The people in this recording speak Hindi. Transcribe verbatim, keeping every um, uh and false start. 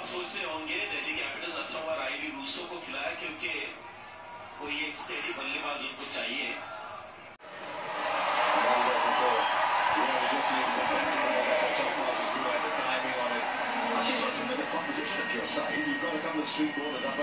सोचते होंगे दिल्ली कैपिटल्स अच्छा हुआ रायली रूसो को खिलाया क्योंकि कोई एक स्टेडी बल्लेबाज उनको चाहिए. You've got a couple of street ballers up